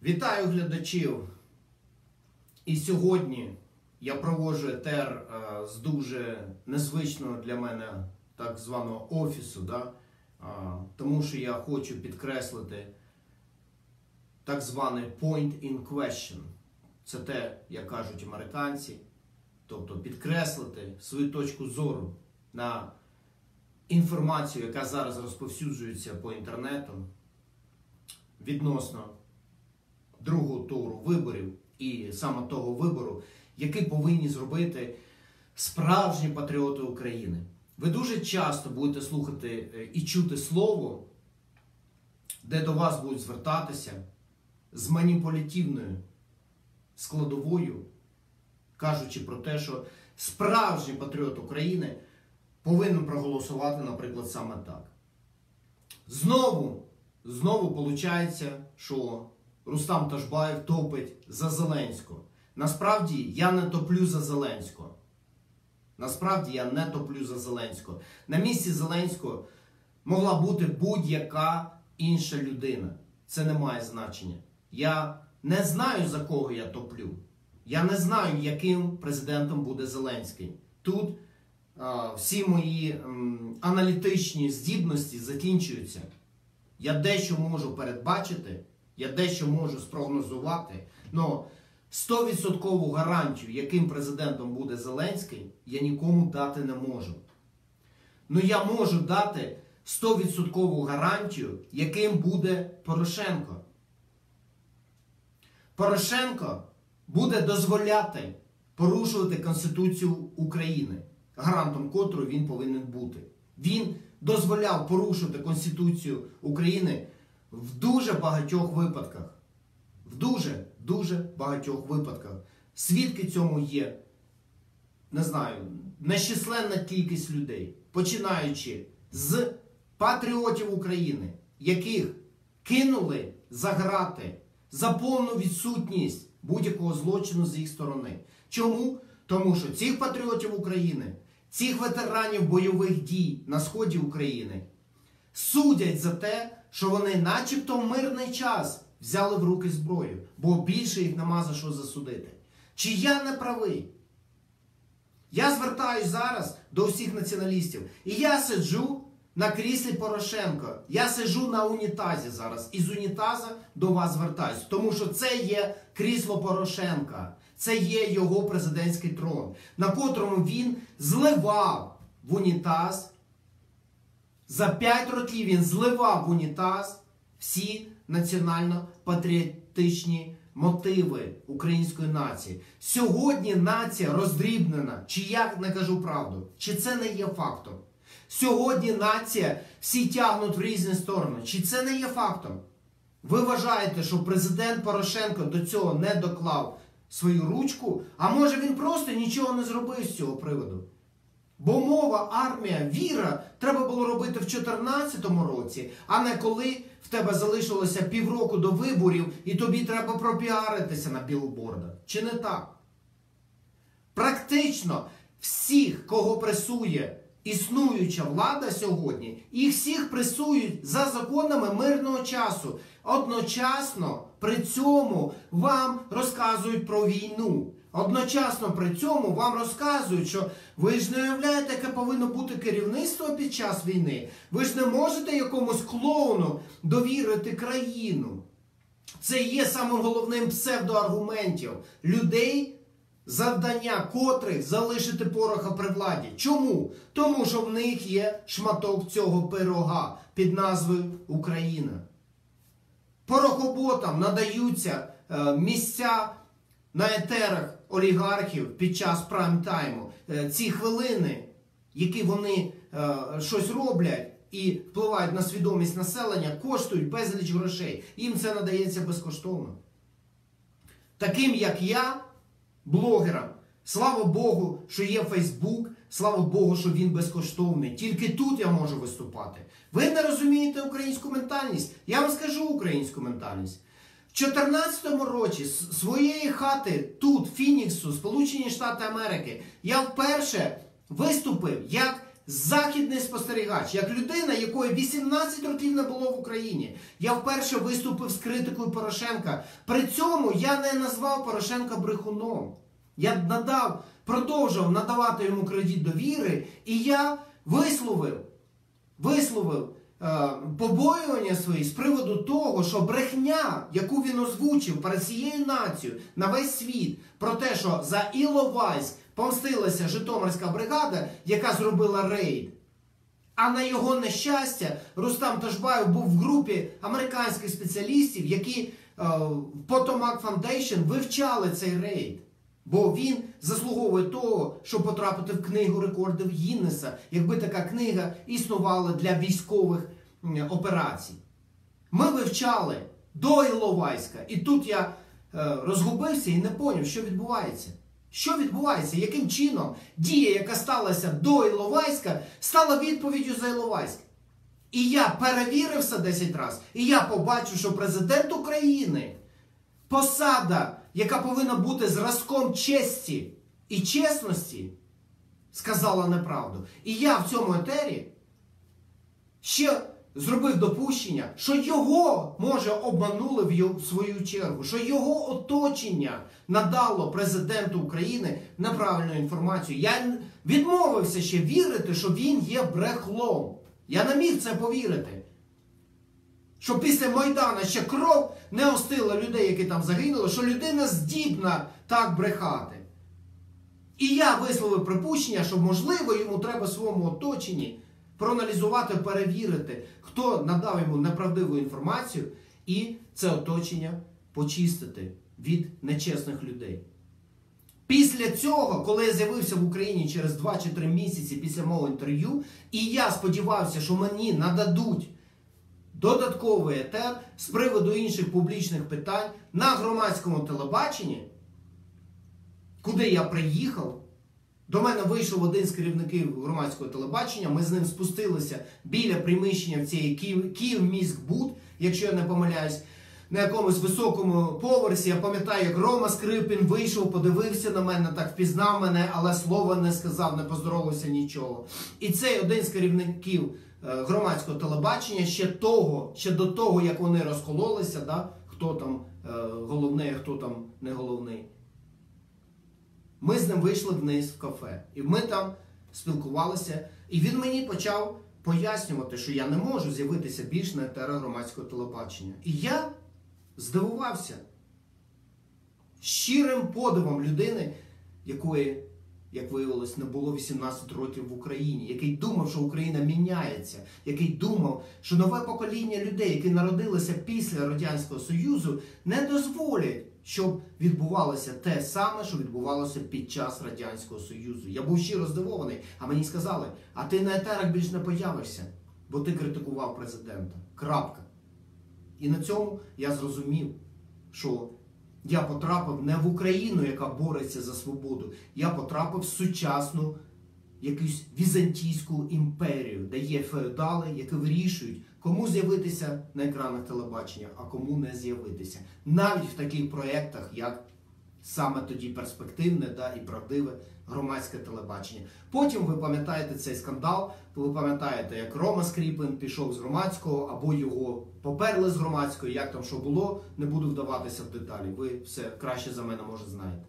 Вітаю глядачів! І сьогодні я проводжу етер з дуже незвичного для мене так званого офісу, тому що я хочу підкреслити так званий point in question. Це те, як кажуть американці, тобто підкреслити свою точку зору на інформацію, яка зараз розповсюджується по інтернету відносно другого туру виборів і саме того вибору, який повинні зробити справжні патріоти України. Ви дуже часто будете слухати і чути слово, де до вас будуть звертатися з маніпулятивною складовою, кажучи про те, що справжній патріот України повинен проголосувати, наприклад, саме так. Знову виходить, що Рустам Ташбаєв топить за Зеленського. Насправді, я не топлю за Зеленського. На місці Зеленського могла бути будь-яка інша людина. Це не має значення. Я не знаю, за кого я топлю. Я не знаю, яким президентом буде Зеленський. Тут всі мої аналітичні здібності закінчуються. Я дещо можу передбачити, я дещо можу спрогнозувати, але 100% гарантію, яким президентом буде Зеленський, я нікому дати не можу. Але я можу дати 100% гарантію, яким буде Порошенко. Порошенко буде дозволяти порушувати Конституцію України, гарантом котрої він повинен бути. Він дозволяв порушувати Конституцію України в дуже багатьох випадках. В дуже багатьох випадках. Свідки цьому є, не знаю, нещисленна кількість людей. Починаючи з патріотів України, яких кинули за грати за повну відсутність будь-якого злочину з їх сторони. Чому? Тому що цих патріотів України, цих ветеранів бойових дій на сході України судять за те, що вони начебто в мирний час взяли в руки зброю, бо більше їх нема за що засудити. Чи я не правий? Я звертаюсь зараз до всіх націоналістів. І я сиджу на кріслі Порошенка. Я сиджу на унітазі зараз. І з унітаза до вас звертаюсь. Тому що це є крісло Порошенка. Це є його президентський трон, на котрому він зливав в унітаз. За 5 років він зливав в унітаз всі національно-патріотичні мотиви української нації. Сьогодні нація роздрібнена, чи я не кажу правду, чи це не є фактом. Сьогодні нація всі тягнуть в різні сторони, чи це не є фактом. Ви вважаєте, що президент Порошенко до цього не доклав свою ручку, а може він просто нічого не зробив з цього приводу? Бо мова, армія, віра треба було робити в 2014 році, а не коли в тебе залишилося півроку до виборів і тобі треба пропіаритися на білбордах. Чи не так? Практично всіх, кого пресує існуюча влада сьогодні, їх всіх пресують за законами мирного часу. Одночасно при цьому вам розказують про війну. Одночасно при цьому вам розказують, що ви ж не уявляєте, яке повинно бути керівництво під час війни. Ви ж не можете якомусь клоуну довірити країну. Це є самим головним псевдоаргументів людей, завдання котрих залишити пороха при владі. Чому? Тому що в них є шматок цього пирога під назвою Україна. Порохоботам надаються місця на етерах олігархів під час прайм-тайму. Ці хвилини, які вони щось роблять і впливають на свідомість населення, коштують безліч грошей. Їм це надається безкоштовно. Таким, як я, блогерам, слава Богу, що є Фейсбук, слава Богу, що він безкоштовний. Тільки тут я можу виступати. Ви не розумієте українську ментальність? Я вам скажу українську ментальність. В 2014 році з своєї хати тут, Фініксу, Сполучені Штати Америки, я вперше виступив як західний спостерігач, як людина, якої 18 років не було в Україні. Я вперше виступив з критикою Порошенка. При цьому я не назвав Порошенка брехуном. Я продовжував надавати йому кредит довіри, і я висловив побоювання свої з приводу того, що брехня, яку він озвучив перед всією нацією на весь світ, про те, що за Іловайськ помстилася Житомирська бригада, яка зробила рейд. А на його нещастя Рустам Ташбаєв був в групі американських спеціалістів, які в Potomac Foundation вивчали цей рейд. Бо він заслуговує того, щоб потрапити в книгу рекордів Гіннеса, якби така книга існувала для військових операцій. Ми вивчали до Іловайська, і тут я розгубився і не зрозумів, що відбувається. Що відбувається? Яким чином дія, яка сталася до Іловайська, стала відповіддю за Іловайськ? І я перевірив все 10 разів, і я побачив, що президент України, посада, яка повинна бути зразком честі і чесності, сказала неправду. І я в цьому етері ще зробив допущення, що його, може, обманули в свою чергу, що його оточення надало президенту України неправильну інформацію. Я відмовився ще вірити, що він є брехлом. Я не міг це повірити. Що після Майдана ще кров не остила людей, які там загинули, що людина здібна так брехати. І я висловив припущення, що, можливо, йому треба в своєму оточенні проаналізувати, перевірити, хто надав йому неправдиву інформацію, і це оточення почистити від нечесних людей. Після цього, коли я з'явився в Україні через 2 чи 3 місяці після мого інтерв'ю, і я сподівався, що мені нададуть додатковий етер з приводу інших публічних питань на громадському телебаченні, куди я приїхав, до мене вийшов один з керівників громадського телебачення, ми з ним спустилися біля приміщення в цієї Київміськбуд, якщо я не помиляюсь, на якомусь високому поверсі. Я пам'ятаю, як Рома Скрипін вийшов, подивився на мене, так впізнав мене, але слова не сказав, не поздоровався, нічого. І цей один з керівників громадського телебачення ще до того, як вони розкололися, да, хто там головний, а хто там не головний. Ми з ним вийшли вниз в кафе. І ми там спілкувалися. І він мені почав пояснювати, що я не можу з'явитися більш на етерах громадського телебачення. І я здивувався щирим подивом людини, якої, як виявилось, не було 18 років в Україні, який думав, що Україна міняється, який думав, що нове покоління людей, які народилися після Радянського Союзу, не дозволять, щоб відбувалося те саме, що відбувалося під час Радянського Союзу. Я був щиро здивований, а мені сказали, а ти на етерах більш не появишся, бо ти критикував президента. Крапка. І на цьому я зрозумів, що я потрапив не в Україну, яка бореться за свободу. Я потрапив в сучасну якусь візантійську імперію, де є феодали, які вирішують, кому з'явитися на екранах телебачення, а кому не з'явитися. Навіть в таких проєктах, як саме тоді перспективне, да, і правдиве громадське телебачення. Потім ви пам'ятаєте цей скандал, ви пам'ятаєте, як Рома Скрипін пішов з громадського, або його поперли з громадського, як там що було, не буду вдаватися в деталі. Ви все краще за мене, може, знаєте.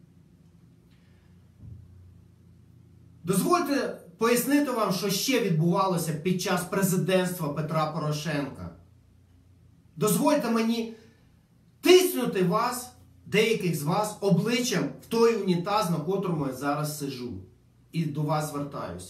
Дозвольте пояснити вам, що ще відбувалося під час президентства Петра Порошенка. Дозвольте мені тиснути вас, деяких з вас, обличчям в той унітаз, на котрому я зараз сиджу. І до вас звертаюся.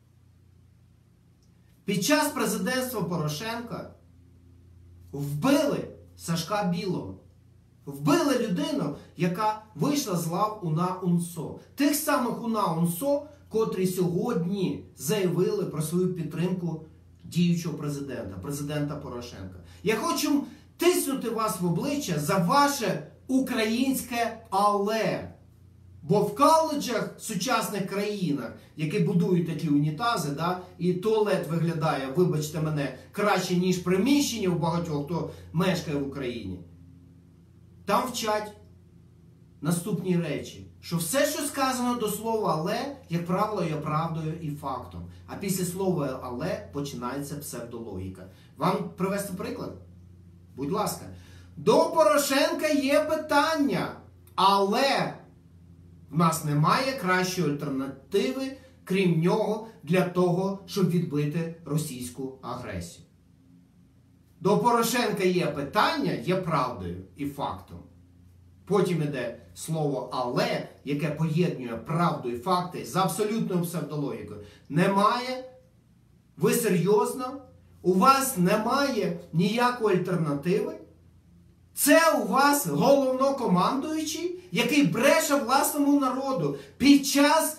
Під час президентства Порошенка вбили Сашка Білого. Вбили людину, яка вийшла з лав УНА УНСО. Тих самих УНА УНСО, котрі сьогодні заявили про свою підтримку діючого президента, президента Порошенка. Я хочу тиснути вас в обличчя за ваше українське «але». Бо в коледжах в сучасних країнах, які будують такі унітази, да, і туалет виглядає, вибачте мене, краще, ніж приміщення у багатьох, хто мешкає в Україні, там вчать наступні речі, що все, що сказано до слова «але», як правило, є правдою і фактом. А після слова «але» починається псевдологіка. Вам привести приклад? Будь ласка. До Порошенка є питання, але в нас немає кращої альтернативи, крім нього, для того, щоб відбити російську агресію. До Порошенка є питання, є правдою і фактом. Потім іде слово «але», яке поєднує правду і факти з абсолютною псевдологікою. Немає? Ви серйозно? У вас немає ніякої альтернативи? Це у вас головнокомандуючий, який бреше власному народу під час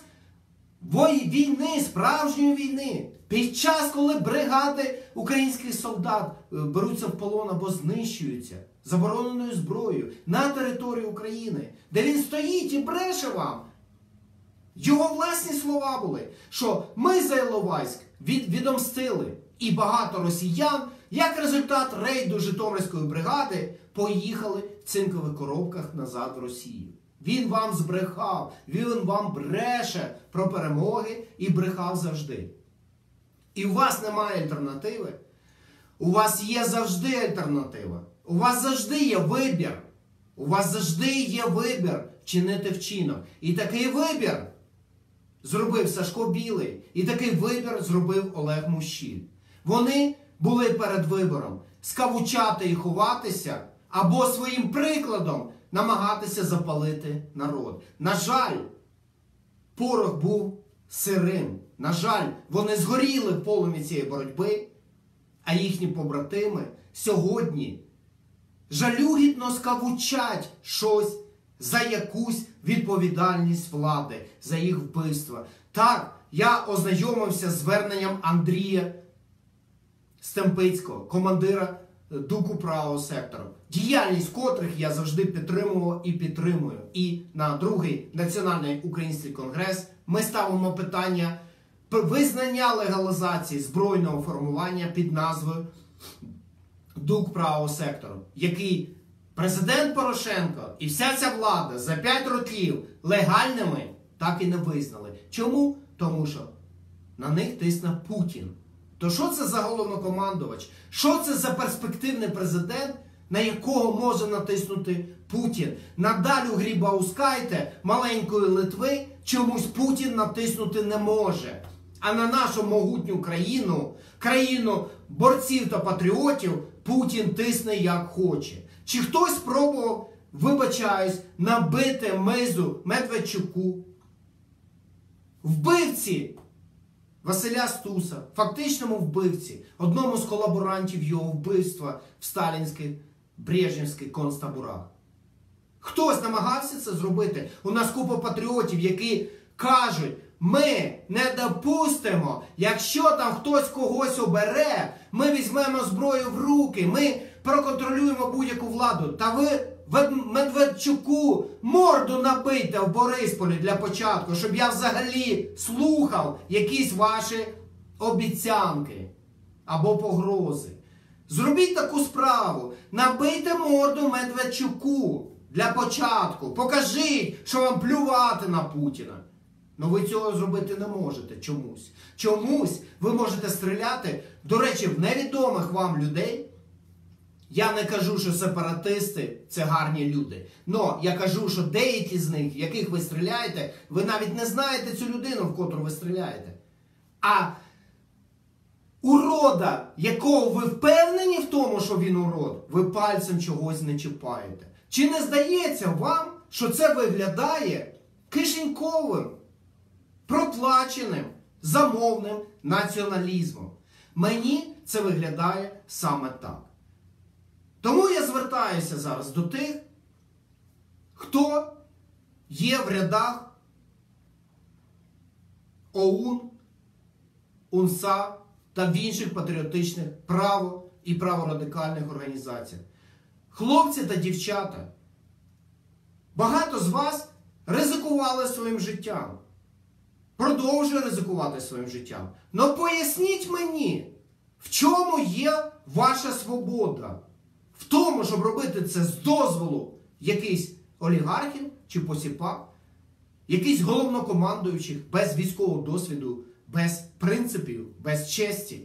війни, справжньої війни, під час, коли бригади українських солдат беруться в полон або знищуються забороненою зброєю на території України, де він стоїть і бреше вам. Його власні слова були, що ми за Іловайськ відомстили, і багато росіян, як результат рейду Житомирської бригади, поїхали в цинкових коробках назад в Росію. Він вам збрехав, він вам бреше про перемоги і брехав завжди. І у вас немає альтернативи. У вас є завжди альтернатива. У вас завжди є вибір. У вас завжди є вибір чинити вчинок. І такий вибір зробив Сашко Білий. І такий вибір зробив Олег Мущіль. Вони були перед вибором скавучати і ховатися, або своїм прикладом намагатися запалити народ. На жаль, порох був сирим. На жаль, вони згоріли в полум'ї цієї боротьби, а їхні побратими сьогодні жалюгідно скавучать щось за якусь відповідальність влади, за їх вбивства. Так, я ознайомився з зверненням Андрія Стемпицького, командира ДУКу правого сектору, діяльність котрих я завжди підтримував і підтримую. І на другий Національний український конгрес ми ставимо питання визнання легалізації збройного формування під назвою ДУК правого сектору, який президент Порошенко і вся ця влада за 5 років легальними так і не визнали. Чому? Тому що на них тисне Путін. То що це за головнокомандувач? Що це за перспективний президент, на якого може натиснути Путін? На Далю Грибаускайте, маленької Литви, чомусь Путін натиснути не може. А на нашу могутню країну, країну борців та патріотів, Путін тисне як хоче. Чи хтось спробував, вибачаюсь, набити мизу Медведчуку, вбивці Василя Стуса, фактичному вбивці, одному з колаборантів його вбивства в сталінських, брежнівських концтаборах? Хтось намагався це зробити? У нас купа патріотів, які кажуть, ми не допустимо, якщо там хтось когось обере, ми візьмемо зброю в руки, ми проконтролюємо будь-яку владу. Та ви Медведчуку морду набийте в Борисполі для початку, щоб я взагалі слухав якісь ваші обіцянки або погрози. Зробіть таку справу, набийте морду Медведчуку для початку, покажіть, що вам плювати на Путіна. Но ви цього зробити не можете чомусь. Чомусь ви можете стріляти, до речі, в невідомих вам людей. Я не кажу, що сепаратисти – це гарні люди. Но я кажу, що деякі з них, в яких ви стріляєте, ви навіть не знаєте цю людину, в котру ви стріляєте. А урода, якого ви впевнені в тому, що він урод, ви пальцем чогось не чіпаєте. Чи не здається вам, що це виглядає кишеньковим, проплаченим, замовним націоналізмом? Мені це виглядає саме так. Тому я звертаюся зараз до тих, хто є в рядах ОУН, УНСА та в інших патріотичних право- і праворадикальних організаціях. Хлопці та дівчата, багато з вас ризикували своїм життям. Продовжує ризикувати своїм життям. Но поясніть мені, в чому є ваша свобода? В тому, щоб робити це з дозволу якихось олігархів чи посіпак, якийсь головнокомандуючий без військового досвіду, без принципів, без честі.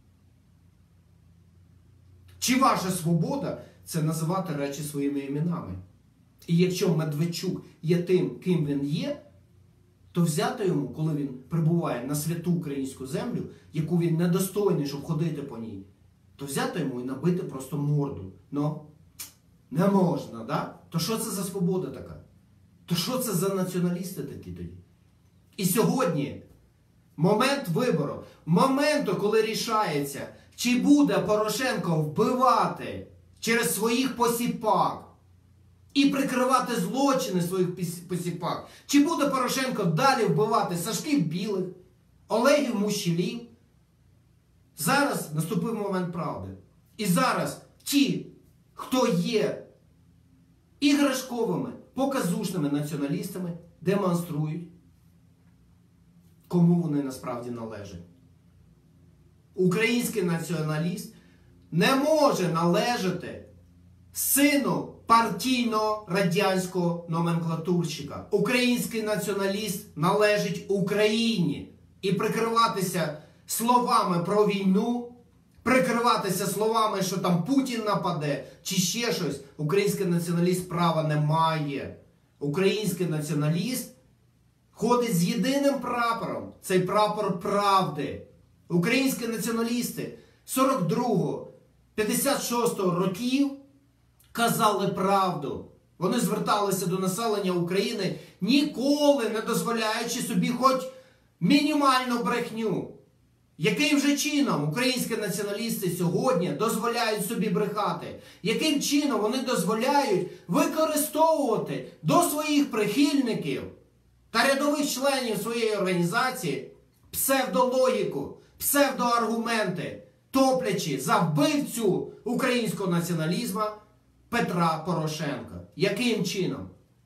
Чи ваша свобода – це називати речі своїми іменами? І якщо Медведчук є тим, ким він є, то взяти йому, коли він прибуває на святу українську землю, яку він недостойний, щоб ходити по ній, то взяти йому і набити просто морду. Ну, не можна, да? То що це за свобода така? То що це за націоналісти такі тоді? І сьогодні момент вибору, моменту, коли рішається, чи буде Порошенко вбивати через своїх посіпак і прикривати злочини своїх посіпак, чи буде Порошенко далі вбивати Сашків Білих, Олегів Мущелів. Зараз наступив момент правди. І зараз ті, хто є іграшковими, показушними націоналістами, демонструють, кому вони насправді належать. Український націоналіст не може належати сину партійного радянського номенклатурщика. Український націоналіст належить Україні. І прикриватися словами про війну, прикриватися словами, що там Путін нападе, чи ще щось, український націоналіст права не має. Український націоналіст ходить з єдиним прапором. Цей прапор правди. Українські націоналісти 42-го, 56-го років казали правду. Вони зверталися до населення України, ніколи не дозволяючи собі хоч мінімальну брехню. Яким же чином українські націоналісти сьогодні дозволяють собі брехати? Яким чином вони дозволяють використовувати до своїх прихильників та рядових членів своєї організації псевдологіку, псевдоаргументи, топлячи за вбивцю українського націоналізму Петра Порошенка? Яким чином?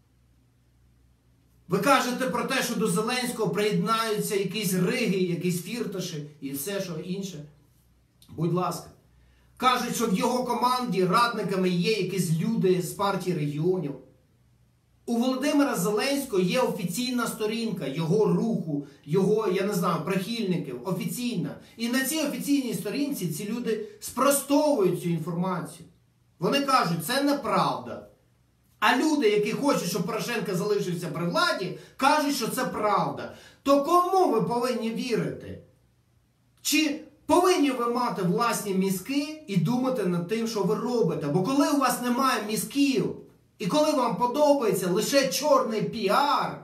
Ви кажете про те, що до Зеленського приєднаються якісь риги, якісь фірташі і все, що інше. Будь ласка. Кажуть, що в його команді радниками є якісь люди з партії регіонів. У Володимира Зеленського є офіційна сторінка його руху, його, я не знаю, прихильників, офіційна. І на цій офіційній сторінці ці люди спростовують цю інформацію. Вони кажуть, це неправда. А люди, які хочуть, щоб Порошенко залишився при владі, кажуть, що це правда. То кому ви повинні вірити? Чи повинні ви мати власні мізки і думати над тим, що ви робите? Бо коли у вас немає мізків, і коли вам подобається лише чорний піар,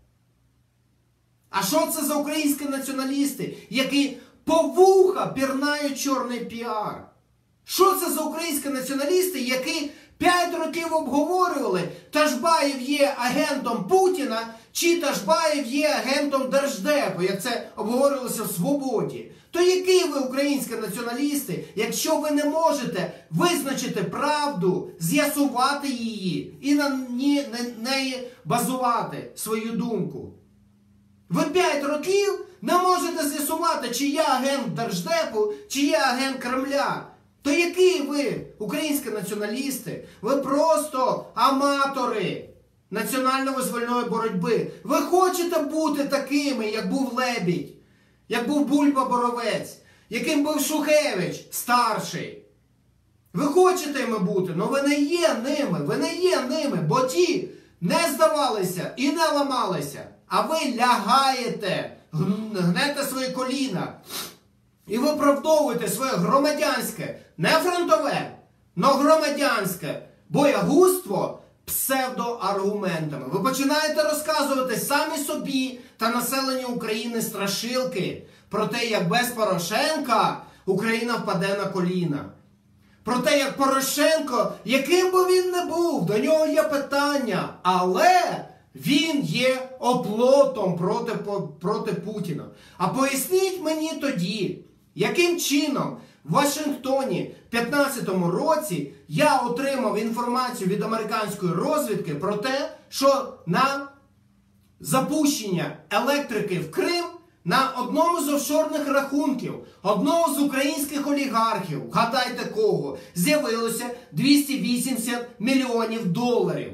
а що це за українські націоналісти, які по вуха пірнають чорний піар? Що це за українські націоналісти, які 5 років обговорювали, Ташбаєв є агентом Путіна, чи Ташбаєв є агентом Держдепу, як це обговорювалося в «Свободі»? То які ви українські націоналісти, якщо ви не можете визначити правду, з'ясувати її і на неї базувати свою думку? Ви 5 років не можете з'ясувати, чи я агент Держдепу, чи я агент Кремля. То які ви, українські націоналісти? Ви просто аматори національно-визвольної боротьби. Ви хочете бути такими, як був Лебідь, як був Бульба-Боровець, яким був Шухевич старший. Ви хочете ними бути, але ви не є ними, ви не є ними, бо ті не здавалися і не ламалися, а ви лягаєте, гнете свої коліна. І виправдовуєте своє громадянське, не фронтове, но громадянське боягузтво псевдоаргументами. Ви починаєте розказувати самі собі та населенню України страшилки про те, як без Порошенка Україна впаде на коліна. Про те, як Порошенко, яким би він не був, до нього є питання, але він є оплотом проти Путіна. А поясніть мені тоді, яким чином в Вашингтоні в 2015 році я отримав інформацію від американської розвідки про те, що на запущення електрики в Крим на одному з офшорних рахунків одного з українських олігархів, гадайте кого, з'явилося $280 мільйонів.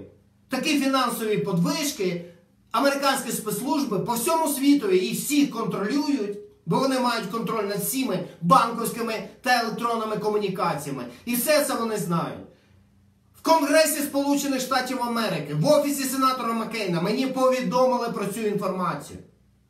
такі фінансові подвижки американські спецслужби по всьому світу їх всіх контролюють, бо вони мають контроль над всіми банківськими та електронними комунікаціями. І все це вони знають. В Конгресі Сполучених Штатів Америки, в офісі сенатора Маккейна мені повідомили про цю інформацію.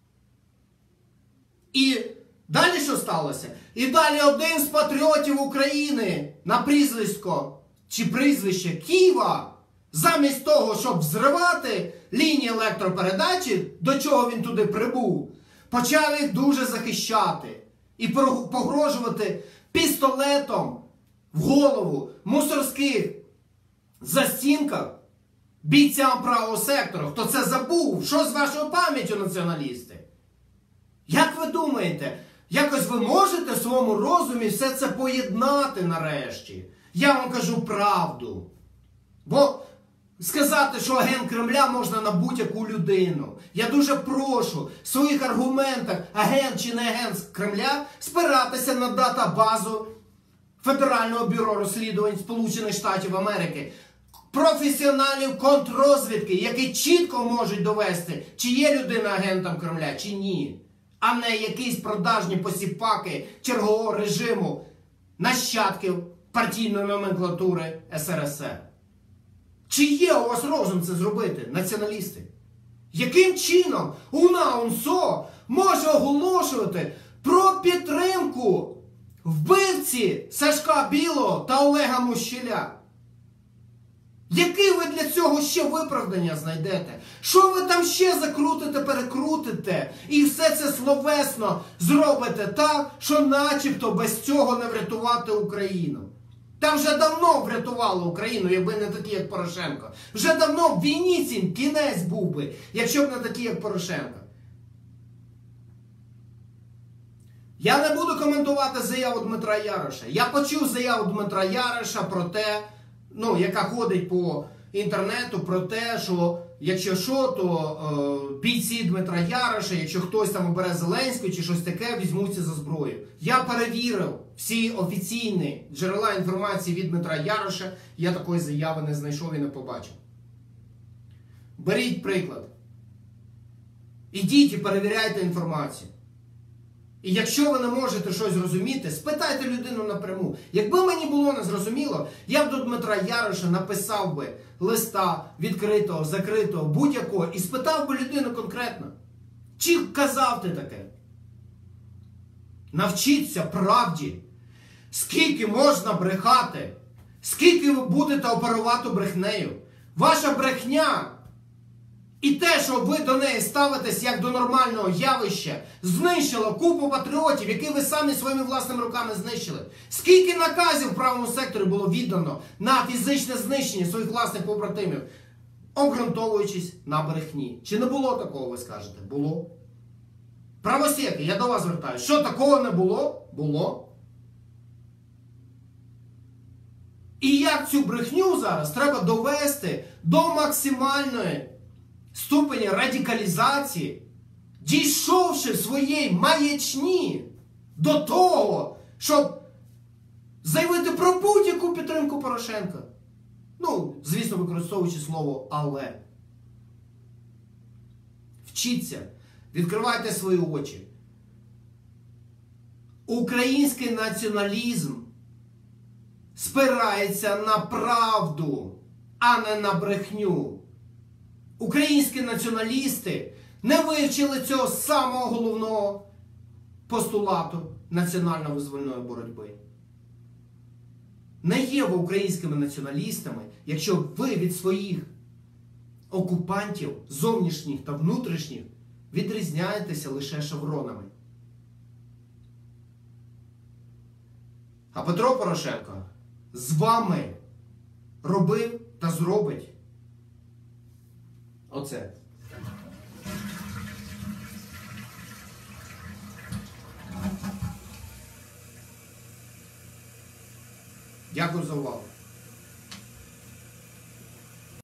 І далі що сталося? І далі один з патріотів України на прізвисько чи прізвище Ківа, замість того, щоб взривати лінії електропередачі, до чого він туди прибув, почав їх дуже захищати і погрожувати пістолетом в голову мусорських застінках бійцям правого сектору. Хто це забув? Що з вашою пам'яттю, націоналісти? Як ви думаєте, якось ви можете в своєму розумі все це поєднати нарешті? Я вам кажу правду. Бо сказати, що агент Кремля можна на будь-яку людину. Я дуже прошу в своїх аргументах, агент чи не агент Кремля, спиратися на датабазу Федерального бюро розслідувань Сполучених Штатів Америки. Професіоналів контррозвідки, які чітко можуть довести, чи є людина агентом Кремля, чи ні. А не якісь продажні посіпаки чергового режиму нащадків партійної номенклатури СРСР. Чи є у вас розум це зробити, націоналісти? Яким чином УНА-УНСО може оголошувати про підтримку вбивці Сашка Білого та Олега Мощеля? Яке ви для цього ще виправдання знайдете? Що ви там ще закрутите, перекрутите? І все це словесно зробите так, що начебто без цього не врятувати Україну. Там вже давно врятувало Україну, якби не такі, як Порошенко. Вже давно в війні цим кінець був би, якщо б не такі, як Порошенко. Я не буду коментувати заяву Дмитра Яроша. Я почув заяву Дмитра Яроша про те, яка ходить по інтернету, про те, що якщо що, то бійці Дмитра Яроша, якщо хтось там обере Зеленського чи щось таке, візьмуться за зброю. Я перевірив всі офіційні джерела інформації від Дмитра Яроша, я такої заяви не знайшов і не побачив. Беріть приклад. Ідіть і перевіряйте інформацію. І якщо ви не можете щось зрозуміти, спитайте людину напряму. Якби мені було незрозуміло, я б до Дмитра Яроша написав би листа відкритого, закритого, будь-якого, і спитав би людину конкретно. Чи казав ти таке? Навчіться правді. Скільки можна брехати? Скільки ви будете оперувати брехнею? Ваша брехня і те, що ви до неї ставитесь як до нормального явища, знищило купу патріотів, які ви самі своїми власними руками знищили. Скільки наказів в правому секторі було віддано на фізичне знищення своїх власних побратимів, обґрунтовуючись на брехні. Чи не було такого, ви скажете? Було. Правосеки, я до вас звертаюся. Що такого не було? Було. І як цю брехню зараз треба довести до максимальної ступені радикалізації, дійшовши в своїй маячні до того, щоб заявити про будь-яку підтримку Порошенка. Звісно, використовуючи слово «але». Вчіться, відкривайте свої очі. Український націоналізм спирається на правду, а не на брехню. Українські націоналісти не вивчили цього самого головного постулату національно-визвольної боротьби. Не є ви українськими націоналістами, якщо ви від своїх окупантів, зовнішніх та внутрішніх, відрізняєтеся лише шевронами. А Петро Порошенко з вами робив та зробить оце. Дякую за увагу.